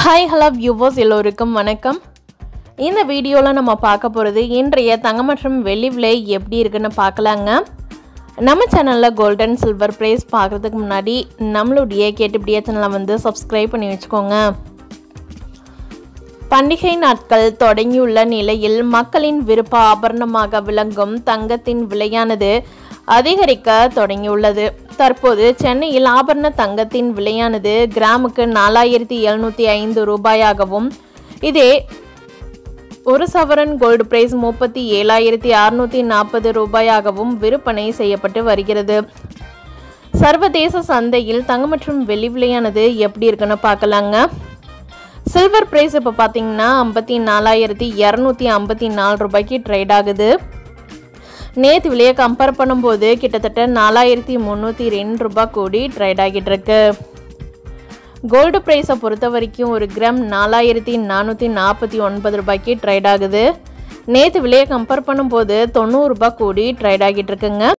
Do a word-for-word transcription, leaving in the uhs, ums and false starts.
Hi hello viewers எல்லோருக்கும் வணக்கம். இந்த வீடியோவில் நம்ம பார்க்க போகிறது இன்றைய தங்கம் மற்றும் வெள்ளி விலை எப்படி இருக்குன்னு பார்க்கலாங்க. நம்ம சேனலில் கோல்ட் அண்ட் சில்வர் ப்ரைஸ் பார்க்குறதுக்கு முன்னாடி நம்மளுடைய கேட்டுப்படியே சேனலை வந்து சப்ஸ்கிரைப் பண்ணி வச்சுக்கோங்க. பண்டிகை நாட்கள் தொடங்கியுள்ள நிலையில் மக்களின் விருப்ப ஆபரணமாக விளங்கும் தங்கத்தின் விலையானது அதிகரிக்க தொடங்கியுள்ளது. தற்போது சென்னையில் ஆபரண தங்கத்தின் விலையானது கிராமுக்கு நாலாயிரத்தி எழுநூற்றி ஐந்து ரூபாயாகவும், இதே ஒரு சவரன் கோல்டு பிரைஸ் முப்பத்தி ஏழாயிரத்தி அறுநூற்றி நாற்பது ரூபாயாகவும் விற்பனை செய்யப்பட்டு வருகிறது. சர்வதேச சந்தையில் தங்கம் மற்றும் வெள்ளி விலையானது எப்படி இருக்குன்னு பார்க்கலாங்க. சில்வர் பிரைஸ் இப்போ பார்த்தீங்கன்னா ஐம்பத்தி நாலாயிரத்தி இரநூத்தி ஐம்பத்தி நாலு ரூபாய்க்கு ட்ரேட் ஆகுது. நேற்று விலையை கம்பேர் பண்ணும்போது கிட்டத்தட்ட நாலாயிரத்தி முந்நூற்றி ரெண்டு ரூபாய் கூடி ட்ரேட் ஆகிட்டு இருக்கு. கோல்டு ப்ரைஸை பொறுத்த வரைக்கும் ஒரு கிராம் நாலாயிரத்தி நானூற்றி நாற்பத்தி ஒன்பது ரூபாய்க்கு ட்ரேட் ஆகுது. நேற்று விலையை கம்பேர் பண்ணும்போது தொண்ணூறு ரூபாய் கூடி ட்ரேட் ஆகிட்டு இருக்குங்க.